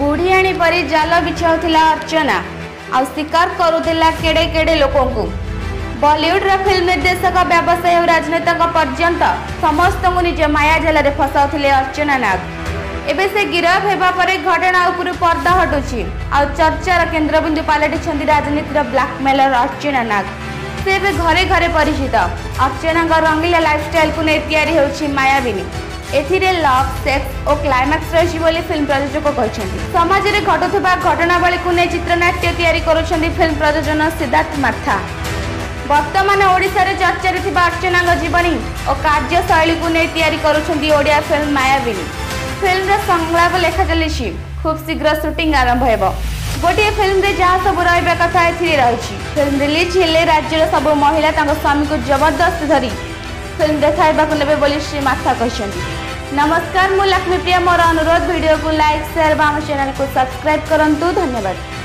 बुढ़ियाणी परी जाल बिछाउथिला अर्चना आ शिकार करुथिला केड़े केड़े लोकों को। बॉलीवुड फिल्म निर्देशक व्यवसायी और राजनेता पर्यंत समस्त निज माया जाल में फसाउथिले अर्चना नाग। एबे से गिरफ हेबा परे घटना उपर पर्दा हटुछि आ चर्चार केन्द्रबिंदु पलटिछन्ति राजनीतिर ब्लैकमेलर अर्चना नाग। से घरे घरे परिचित अर्चना रंगीला लाइफस्टाइल को नहीं तैयारी होछि मायाविनी। एथिरे लव सेक्स और क्लाइमैक्स रही बोली फिल्म प्रयोजक कहते। समाज में घटुवा घटनावली को नहीं चित्रनाट्य तैयारी करुछन्ति फिल्म प्रयोजन सिद्धार्थ माथा। वर्तमान ओडिशा रे चर्चा रे थिबा अर्चना जीवनी और कार्यशैली को नहीं तैयारी करुछन्ति ओडिया फिल्म मायाविनी। फिल्म रे संलाप लेखा चली खूब शीघ्र शूटिंग आरंभ हेबो। गोटे फिल्म रे जहाँ सब रहा कथा रही। फिल्म रिलीज हेले राज्य सब महिला स्वामी को जबरदस्त धरी फिल्म देखा नेबे बोली श्री माथा कहते। नमस्कार, मु लक्ष्मी प्रिया। मोर अनुरोध वीडियो को लाइक शेयर और चैनल को सब्सक्राइब करंतु। धन्यवाद।